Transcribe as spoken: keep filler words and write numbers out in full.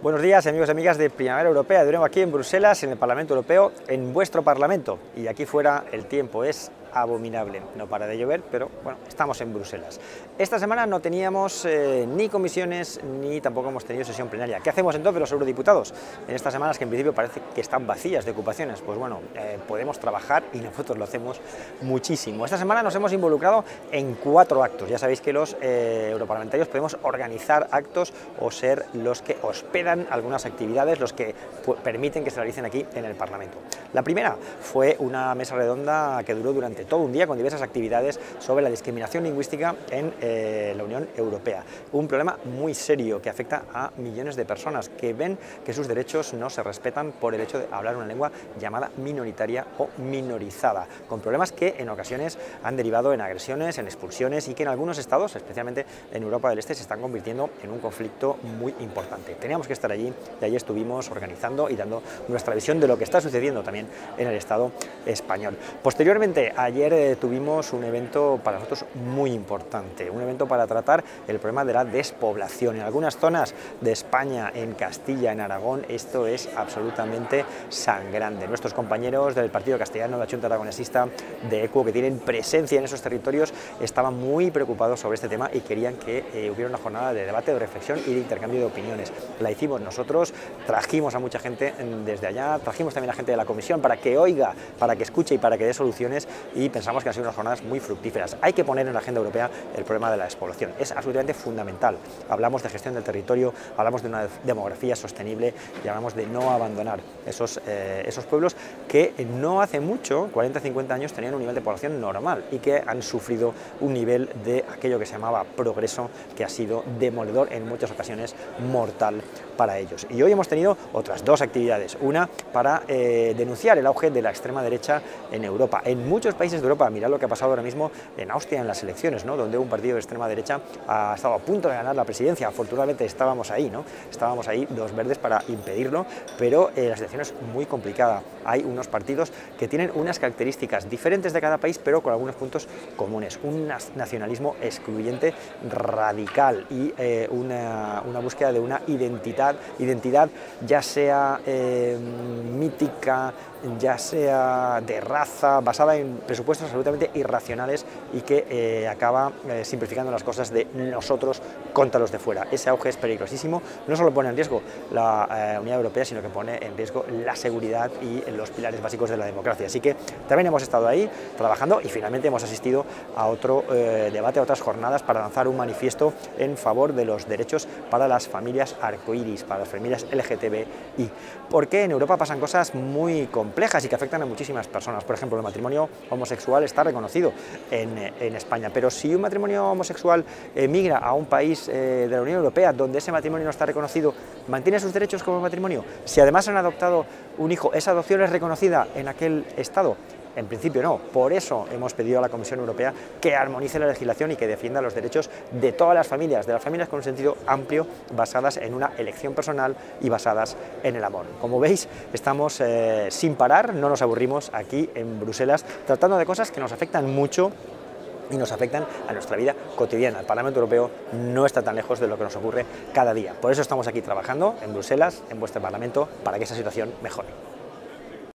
Buenos días, amigos y amigas de Primavera Europea, de nuevo aquí en Bruselas, en el Parlamento Europeo, en vuestro Parlamento. Y aquí fuera el tiempo es abominable, no para de llover, pero bueno, estamos en Bruselas. Esta semana no teníamos eh, ni comisiones ni tampoco hemos tenido sesión plenaria. ¿Qué hacemos entonces los eurodiputados en estas semanas que en principio parece que están vacías de ocupaciones? Pues bueno, eh, podemos trabajar y nosotros lo hacemos muchísimo. Esta semana nos hemos involucrado en cuatro actos. Ya sabéis que los eh, europarlamentarios podemos organizar actos o ser los que hospedan algunas actividades, los que permiten que se realicen aquí en el Parlamento. La primera fue una mesa redonda que duró durante todo un día con diversas actividades sobre la discriminación lingüística en eh, la Unión Europea. Un problema muy serio que afecta a millones de personas que ven que sus derechos no se respetan por el hecho de hablar una lengua llamada minoritaria o minorizada, con problemas que en ocasiones han derivado en agresiones, en expulsiones y que en algunos estados, especialmente en Europa del Este, se están convirtiendo en un conflicto muy importante. Teníamos que estar allí y allí estuvimos organizando y dando nuestra visión de lo que está sucediendo también en el Estado español. Posteriormente, ayer eh, tuvimos un evento para nosotros muy importante, un evento para tratar el problema de la despoblación. En algunas zonas de España, en Castilla, en Aragón, esto es absolutamente sangrante. Nuestros compañeros del Partido Castellano, de la Junta Aragonesista, de ECUO, que tienen presencia en esos territorios, estaban muy preocupados sobre este tema y querían que eh, hubiera una jornada de debate, de reflexión y de intercambio de opiniones. La hicimos nosotros, trajimos a mucha gente desde allá, trajimos también a gente de la Comisión para que oiga, para que escuche y para que dé soluciones, y pensamos que han sido unas jornadas muy fructíferas. Hay que poner en la agenda europea el problema de la despoblación, es absolutamente fundamental. Hablamos de gestión del territorio, hablamos de una demografía sostenible y hablamos de no abandonar esos, eh, esos pueblos que no hace mucho, cuarenta a cincuenta años, tenían un nivel de población normal y que han sufrido un nivel de aquello que se llamaba progreso, que ha sido demoledor, en muchas ocasiones mortal para ellos. Y hoy hemos tenido otras dos actividades, una para eh, denunciar el auge de la extrema derecha en Europa, en muchos países de Europa. Mirad lo que ha pasado ahora mismo en Austria en las elecciones, ¿no?, donde un partido de extrema derecha ha estado a punto de ganar la presidencia. Afortunadamente estábamos ahí, ¿no? Estábamos ahí, los verdes, para impedirlo, pero eh, la situación es muy complicada. Hay unos partidos que tienen unas características diferentes de cada país, pero con algunos puntos comunes. Un nacionalismo excluyente radical y eh, una, una búsqueda de una identidad, identidad ya sea eh, mítica, ya sea de raza, basada en presupuestos absolutamente irracionales y que eh, acaba eh, simplificando las cosas de nosotros contra los de fuera. Ese auge es peligrosísimo, no solo pone en riesgo la eh, Unión Europea, sino que pone en riesgo la seguridad y los pilares básicos de la democracia. Así que también hemos estado ahí trabajando y finalmente hemos asistido a otro eh, debate, a otras jornadas para lanzar un manifiesto en favor de los derechos para las familias arcoíris, para las familias L G T B I. Porque en Europa pasan cosas muy complejas y que afectan a muchísimas personas. Por ejemplo, el matrimonio homosexual está reconocido en, en España, pero si un matrimonio homosexual emigra a un país eh, de la Unión Europea donde ese matrimonio no está reconocido, ¿mantiene sus derechos como matrimonio? Si además han adoptado un hijo, ¿esa adopción es reconocida en aquel estado? En principio no. Por eso hemos pedido a la Comisión Europea que armonice la legislación y que defienda los derechos de todas las familias, de las familias con un sentido amplio, basadas en una elección personal y basadas en el amor. Como veis, estamos eh, sin parar, no nos aburrimos aquí en Bruselas, tratando de cosas que nos afectan mucho y nos afectan a nuestra vida cotidiana. El Parlamento Europeo no está tan lejos de lo que nos ocurre cada día. Por eso estamos aquí trabajando en Bruselas, en vuestro Parlamento, para que esa situación mejore.